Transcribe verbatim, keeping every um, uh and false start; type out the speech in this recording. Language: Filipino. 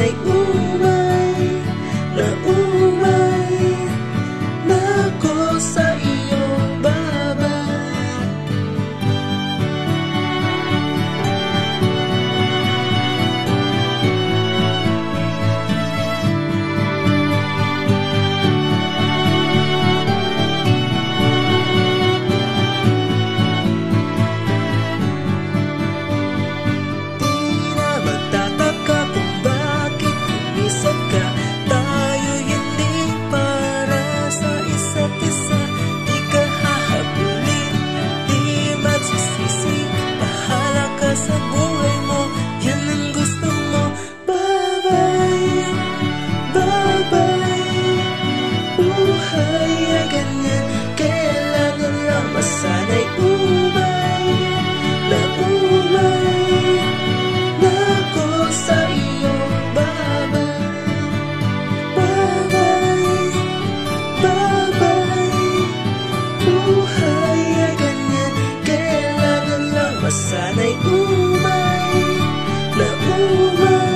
masana'y umay na umay na ako sa iyong babay. Sa buhay mo, yan ang gusto mo. Babay, babay. Buhay ay ganyan, kailangan lang masana'y umay na umay na ako sa iyong babay. Babay, babay. Buhay ay ganyan, kailangan lang masana'y umay na umay